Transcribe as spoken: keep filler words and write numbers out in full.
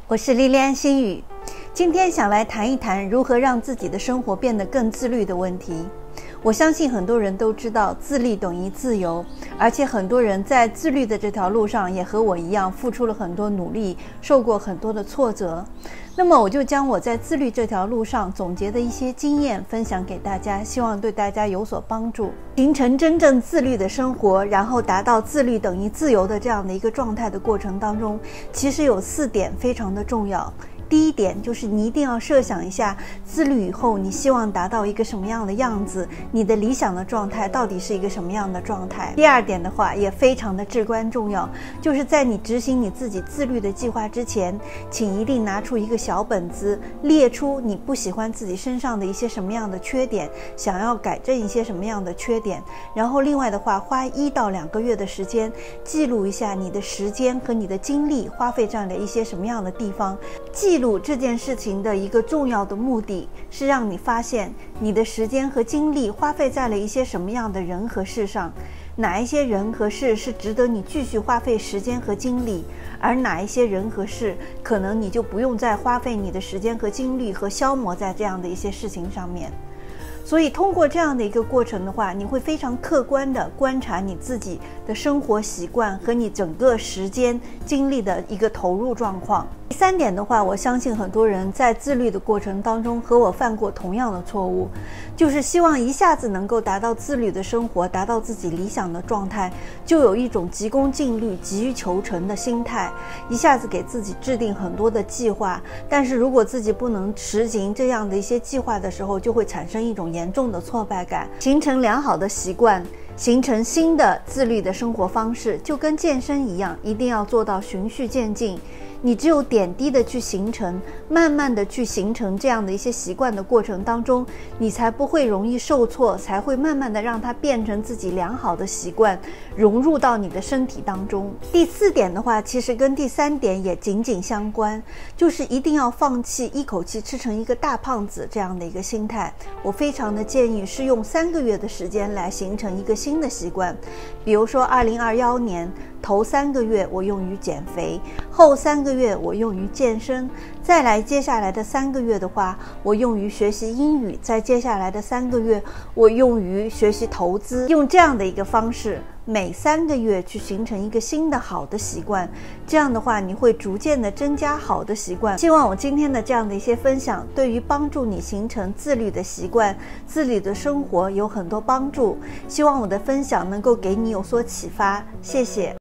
我是莉莉安心语，今天想来谈一谈如何让自己的生活变得更自律的问题。我相信很多人都知道自律等于自由，而且很多人在自律的这条路上也和我一样付出了很多努力，受过很多的挫折。那么我就将我在自律这条路上总结的一些经验分享给大家，希望对大家有所帮助，形成真正自律的生活，然后达到自律等于自由的这样的一个状态的过程当中，其实有四点非常的重要。第一点就是你一定要设想一下，自律以后你希望达到一个什么样的样子，你的理想的状态到底是一个什么样的状态。第二点的话也非常的至关重要，就是在你执行你自己自律的计划之前，请一定拿出一个小本子，列出你不喜欢自己身上的一些什么样的缺点，想要改正一些什么样的缺点，然后另外的话花一到两个月的时间记录一下你的时间和你的精力花费在了一些什么样的地方。记记录这件事情的一个重要的目的是让你发现你的时间和精力花费在了一些什么样的人和事上，哪一些人和事是值得你继续花费时间和精力，而哪一些人和事可能你就不用再花费你的时间和精力和消磨在这样的一些事情上面。所以通过这样的一个过程的话，你会非常客观地观察你自己的生活习惯和你整个时间精力的一个投入状况。第三点的话，我相信很多人在自律的过程当中和我犯过同样的错误，就是希望一下子能够达到自律的生活，达到自己理想的状态，就有一种急功近利、急于求成的心态，一下子给自己制定很多的计划，但是如果自己不能实行这样的一些计划的时候，就会产生一种严重的挫败感，形成良好的习惯，形成新的自律的生活方式，就跟健身一样，一定要做到循序渐进。你只有点滴的去形成，慢慢的去形成这样的一些习惯的过程当中，你才不会容易受挫，才会慢慢的让它变成自己良好的习惯，融入到你的身体当中。第四点的话，其实跟第三点也紧紧相关，就是一定要放弃一口气吃成一个大胖子这样的一个心态。我非常的建议是用三个月的时间来形成一个新的习惯，比如说二零二一年头三个月我用于减肥，后三个月我用于健身，再来接下来的三个月的话我用于学习英语，再接下来的三个月我用于学习投资。用这样的一个方式，每三个月去形成一个新的好的习惯，这样的话你会逐渐的增加好的习惯。希望我今天的这样的一些分享对于帮助你形成自律的习惯、自律的生活有很多帮助，希望我的分享能够给你有所启发，谢谢。